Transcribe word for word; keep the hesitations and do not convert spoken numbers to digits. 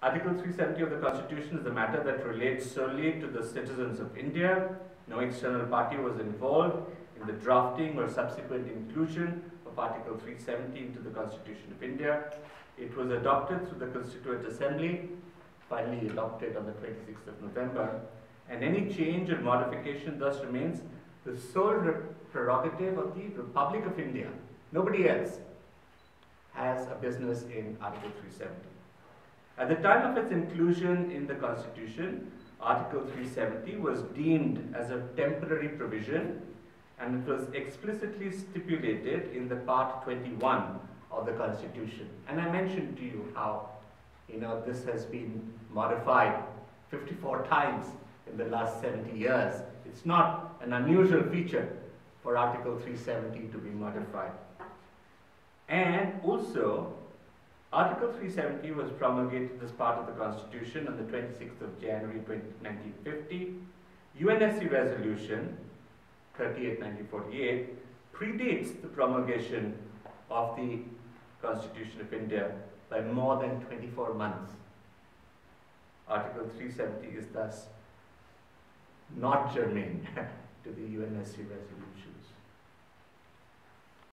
Article three seventy of the Constitution is a matter that relates solely to the citizens of India. No external party was involved in the drafting or subsequent inclusion of Article three seventy into the Constitution of India. It was adopted through the Constituent Assembly, finally adopted on the twenty-sixth of November, and any change or modification thus remains the sole prerogative of the Republic of India. Nobody else has a business in Article three seventy. At the time of its inclusion in the Constitution, Article three seventy was deemed as a temporary provision, and it was explicitly stipulated in the Part twenty-one of the Constitution. And I mentioned to you how, you know, this has been modified fifty-four times in the last seventy years. It's not an unusual feature for Article three seventy to be modified. And also, Article three seventy was promulgated as part of the Constitution on the twenty-sixth of January nineteen fifty. U N S C Resolution thirty-eight nineteen forty-eight predates the promulgation of the Constitution of India by more than twenty-four months. Article three seventy is thus not germane to the U N S C resolution.